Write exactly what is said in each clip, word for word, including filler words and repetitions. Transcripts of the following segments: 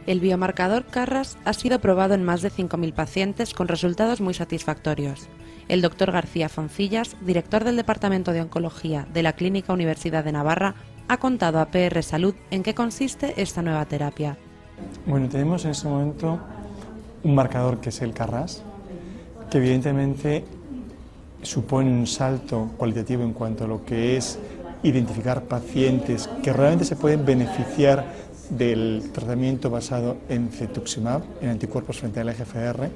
El biomarcador Carras ha sido probado en más de cinco mil pacientes con resultados muy satisfactorios. El doctor García Foncillas, director del Departamento de Oncología de la Clínica Universidad de Navarra, ha contado a P R Salud en qué consiste esta nueva terapia. Bueno, tenemos en este momento un marcador que es el Carras, que evidentemente supone un salto cualitativo en cuanto a lo que es identificar pacientes que realmente se pueden beneficiar del tratamiento basado en cetuximab, en anticuerpos frente al E G F R,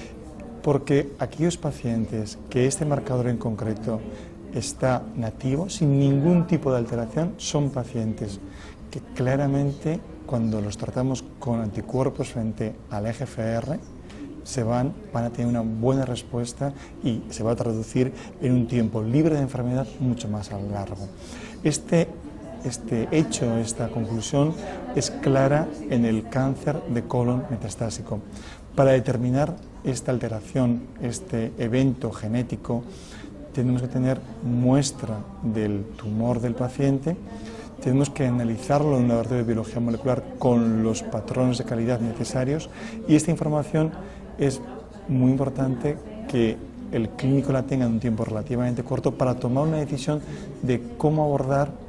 porque aquellos pacientes que este marcador en concreto está nativo, sin ningún tipo de alteración, son pacientes que claramente cuando los tratamos con anticuerpos frente al E G F R se van, van a tener una buena respuesta y se va a traducir en un tiempo libre de enfermedad mucho más largo. Este Este hecho, esta conclusión es clara en el cáncer de colon metastásico. Para determinar esta alteración, este evento genético, tenemos que tener muestra del tumor del paciente, tenemos que analizarlo en un laboratorio de biología molecular con los patrones de calidad necesarios y esta información es muy importante que el clínico la tenga en un tiempo relativamente corto para tomar una decisión de cómo abordar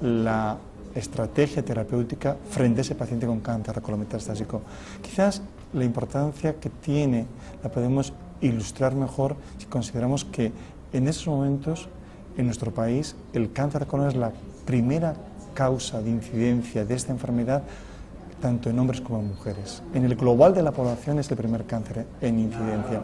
la estrategia terapéutica frente a ese paciente con cáncer de colon metastásico. Quizás la importancia que tiene la podemos ilustrar mejor si consideramos que en esos momentos en nuestro país el cáncer de colon es la primera causa de incidencia de esta enfermedad tanto en hombres como en mujeres. En el global de la población es el primer cáncer en incidencia.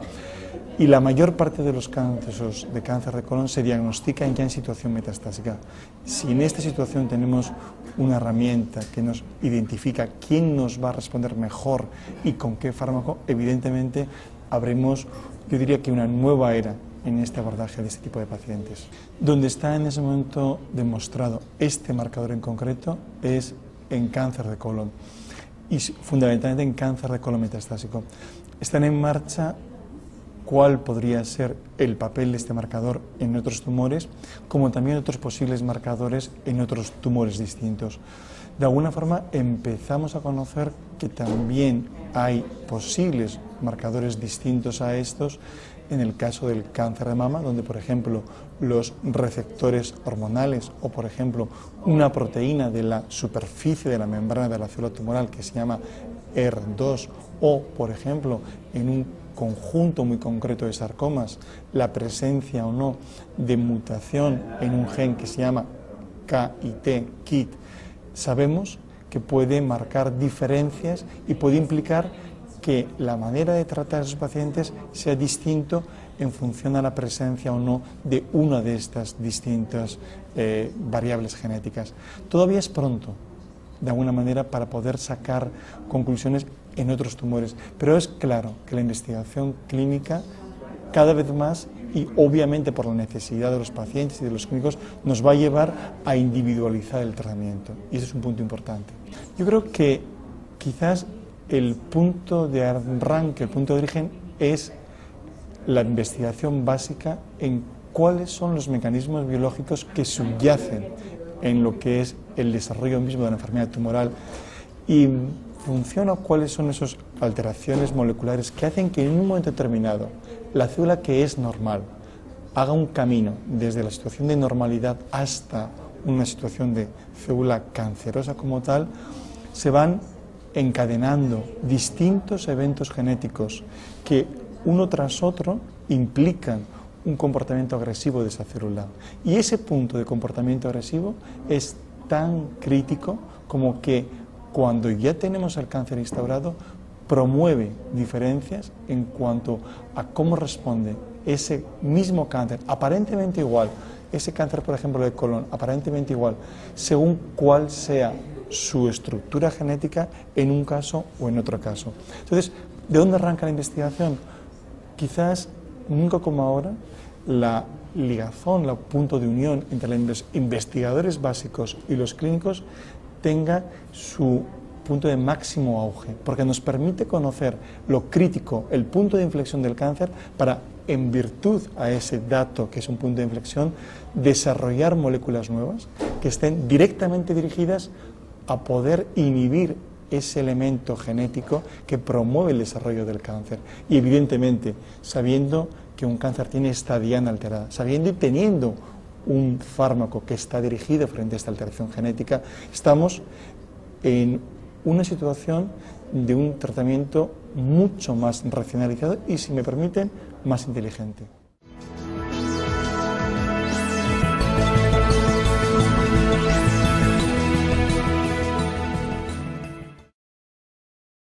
Y la mayor parte de los casos de cáncer de colon se diagnostican ya en situación metastásica. Si en esta situación tenemos una herramienta que nos identifica quién nos va a responder mejor y con qué fármaco, evidentemente habremos, yo diría que una nueva era en este abordaje de este tipo de pacientes. Donde está en ese momento demostrado este marcador en concreto es en cáncer de colon y fundamentalmente en cáncer de colon metastásico. Están en marcha cuál podría ser el papel de este marcador en otros tumores, como también otros posibles marcadores en otros tumores distintos. De alguna forma empezamos a conocer que también hay posibles marcadores distintos a estos en el caso del cáncer de mama, donde por ejemplo los receptores hormonales o por ejemplo una proteína de la superficie de la membrana de la célula tumoral que se llama E R dos o por ejemplo en un conjunto muy concreto de sarcomas, la presencia o no de mutación en un gen que se llama K I T, K I T, sabemos que puede marcar diferencias y puede implicar que la manera de tratar a esos pacientes sea distinto en función a la presencia o no de una de estas distintas eh, variables genéticas. Todavía es pronto, de alguna manera, para poder sacar conclusiones en otros tumores, pero es claro que la investigación clínica cada vez más y obviamente por la necesidad de los pacientes y de los clínicos nos va a llevar a individualizar el tratamiento y ese es un punto importante. Yo creo que quizás el punto de arranque, el punto de origen es la investigación básica en cuáles son los mecanismos biológicos que subyacen en lo que es el desarrollo mismo de la enfermedad tumoral y funciona cuáles son esas alteraciones moleculares que hacen que en un momento determinado la célula que es normal haga un camino desde la situación de normalidad hasta una situación de célula cancerosa como tal, se van encadenando distintos eventos genéticos que uno tras otro implican un comportamiento agresivo de esa célula. Y ese punto de comportamiento agresivo es tan crítico como que cuando ya tenemos el cáncer instaurado, promueve diferencias en cuanto a cómo responde ese mismo cáncer, aparentemente igual, ese cáncer, por ejemplo, de colon, aparentemente igual, según cuál sea su estructura genética en un caso o en otro caso. Entonces, ¿de dónde arranca la investigación? Quizás, nunca como ahora, la ligazón, el punto de unión entre los investigadores básicos y los clínicos tenga su punto de máximo auge, porque nos permite conocer lo crítico, el punto de inflexión del cáncer, para, en virtud a ese dato que es un punto de inflexión, desarrollar moléculas nuevas que estén directamente dirigidas a poder inhibir ese elemento genético que promueve el desarrollo del cáncer. Y evidentemente, sabiendo que un cáncer tiene esta diana alterada, sabiendo y teniendo un fármaco que está dirigido frente a esta alteración genética, estamos en una situación de un tratamiento mucho más racionalizado y, si me permiten, más inteligente.